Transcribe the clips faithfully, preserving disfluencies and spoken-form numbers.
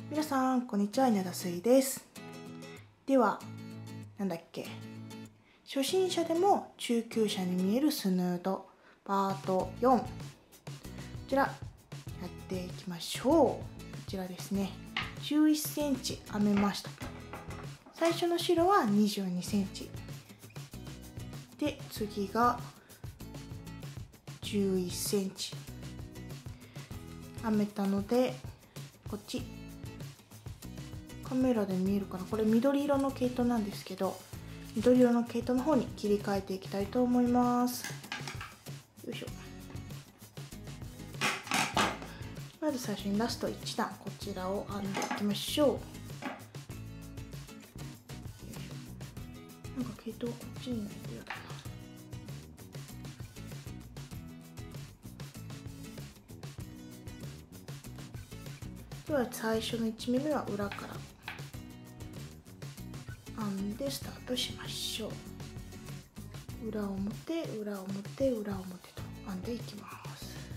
皆さんこんにちは、稲田水です。ではなんだっけ初心者でも中級者に見えるスヌードパートよん、こちらやっていきましょう。こちらですね、じゅういっセンチ編めました。最初の白はにじゅうにセンチで、次がじゅういっセンチ編めたので、こっちカメラで見えるかな、これ緑色の毛糸なんですけど、緑色の毛糸の方に切り替えていきたいと思います。よいしょ。まず最初にラストいち段、こちらを編んでいきましょう。なんか毛糸こっちにないと嫌だな。では最初のいち目めは裏から編んでスタートしましょう。裏表裏表裏表と編んでいきます。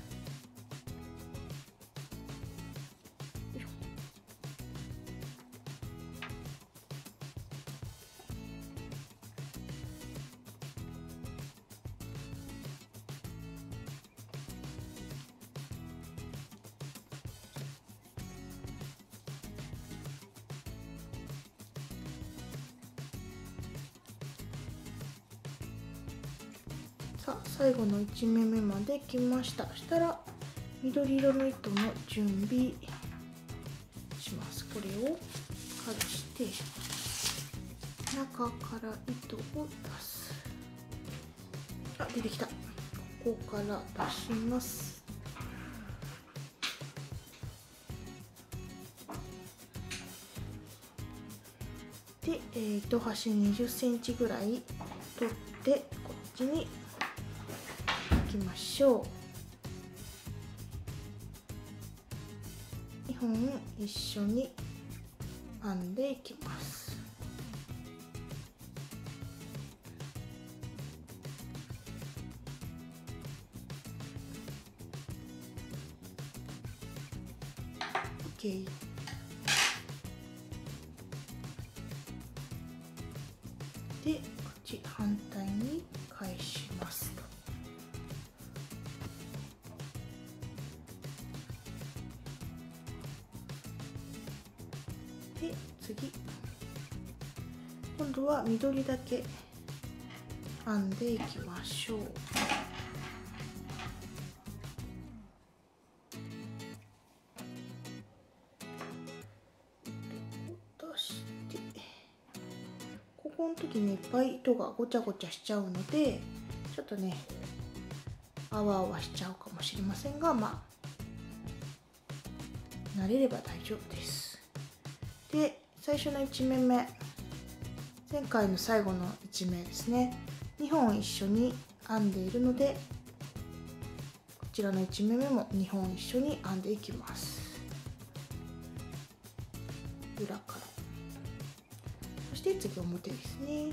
さあ最後のいち目めまで来ました。そしたら緑色の糸の準備します。これを外して中から糸を出す。あ、出てきた。ここから出します。で、えー、糸端にじゅっセンチぐらい取ってこっちにいきましょう。にほん一緒に編んでいきます。OK。で、こっち反対に返しますと。で、次今度は緑だけ編んでいきましょう。出してここの時にいっぱい糸がごちゃごちゃしちゃうので、ちょっとねあわあわしちゃうかもしれませんが、まあ慣れれば大丈夫です。で、最初のいち目め、前回の最後のいち目ですね、にほん一緒に編んでいるので、こちらのいち目めもにほん一緒に編んでいきます。裏から、そして次表ですね。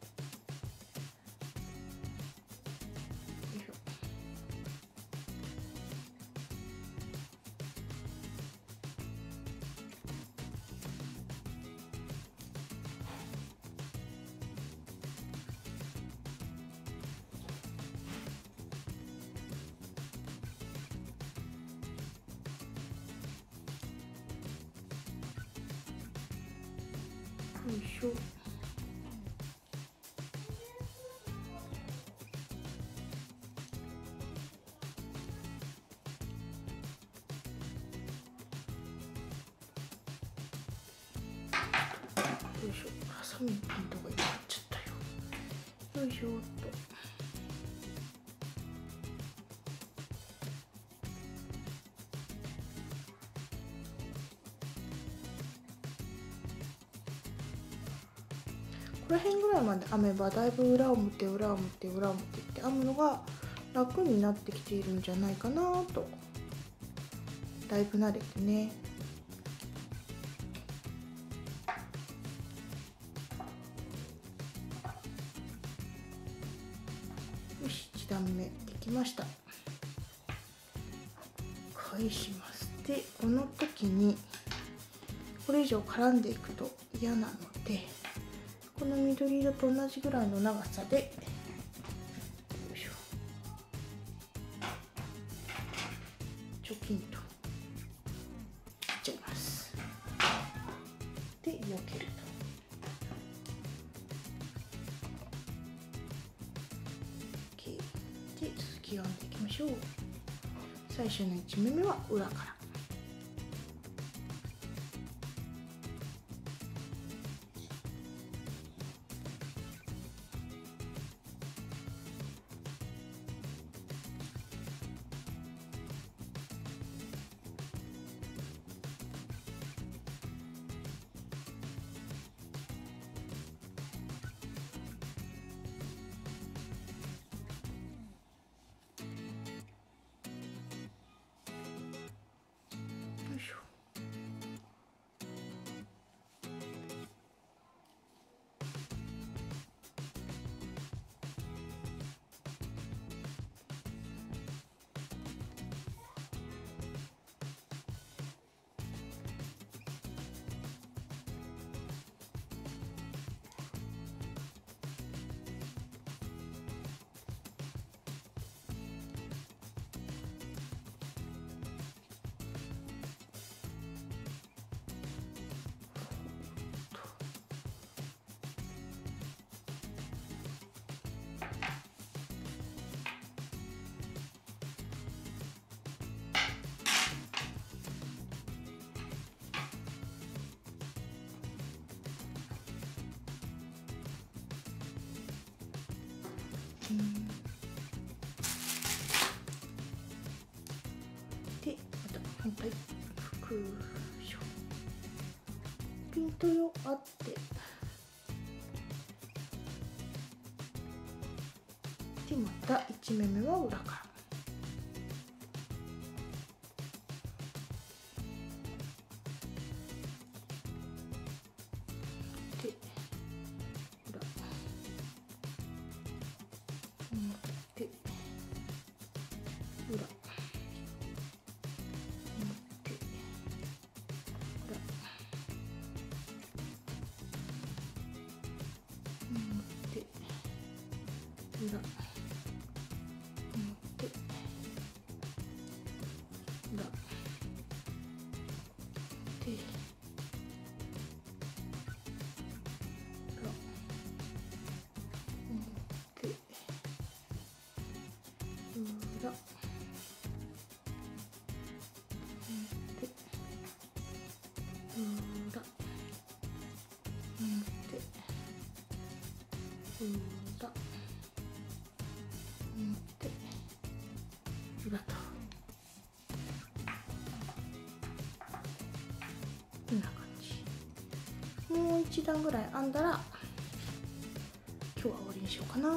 よいしょ。よいしょ。ハサミのピントがいっちゃったよ。よいしょっと。この辺ぐらいまで編めばだいぶ裏表裏表裏表って編むのが楽になってきているんじゃないかなと。だいぶ慣れてね。よし、いち段目できました。返します。でこの時にこれ以上絡んでいくと嫌なので、この緑色と同じぐらいの長さで、よいしょ、チョキンと切っちゃいます。で、避けると。OK。で、続き読んでいきましょう。最初のいちめめは裏から。よいしょ。うん、で、また反対、ふくしょ。ピントよあって、で、またいちめめは裏から。で、裏。表、裏。裏、表、裏、で、裏、表、裏、裏とこんな感じ。もう一段ぐらい編んだら今日は終わりにしようかな。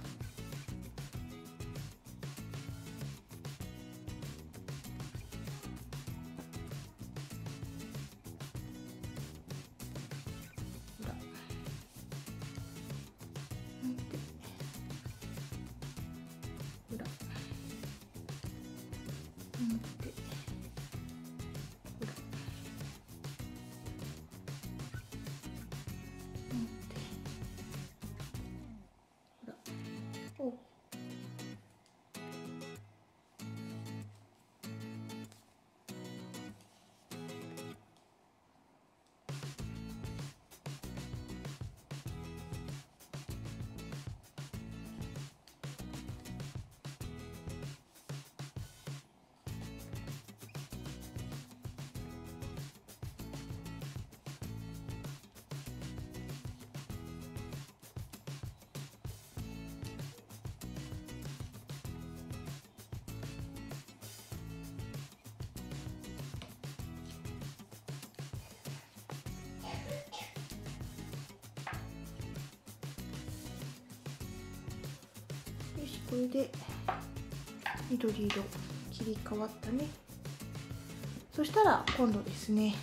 これで緑色切り替わったね。そしたら今度ですね、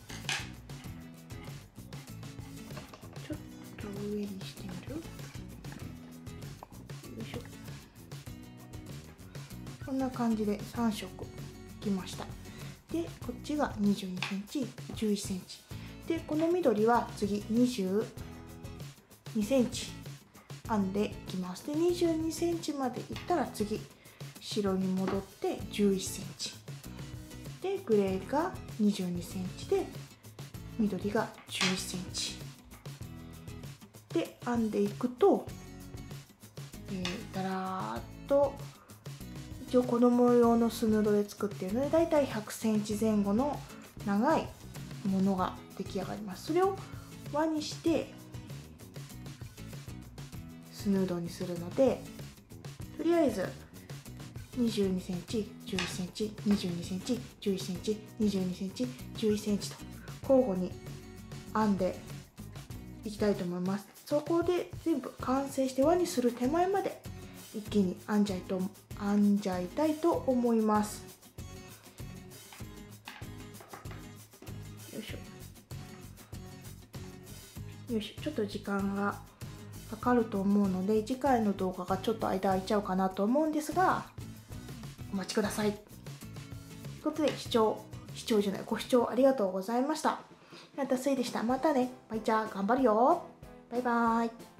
ちょっと上にしてみる。よいしょ。こんな感じでさん色きました。でこっちがにじゅうにセンチ、じゅういちセンチ、 でこの緑は次にじゅうにセンチ編んでいきます。でにじゅうにセンチまでいったら次白に戻ってじゅういっセンチで、グレーがにじゅうにセンチで緑がじゅういっセンチで編んでいくと、えー、だらーっと一応子供用のスヌードで作っているので、だいたいひゃくセンチ前後の長いものが出来上がります。それを輪にしてスヌードにするので、とりあえずにじゅうにセンチ、じゅういっセンチ、にじゅうにセンチ、じゅういっセンチ、にじゅうにセンチ、じゅういっセンチと交互に編んでいきたいと思います。そこで全部完成して輪にする手前まで一気に編んじゃいと編んじゃいたいと思います。よいしょよいしょ。ちょっと時間がかかると思うので、次回の動画がちょっと間空いちゃうかなと思うんですが、お待ちください。ということで、視聴視聴じゃないご視聴ありがとうございました。なたすいでした。またね。バイチャー頑張るよ。バイバーイ。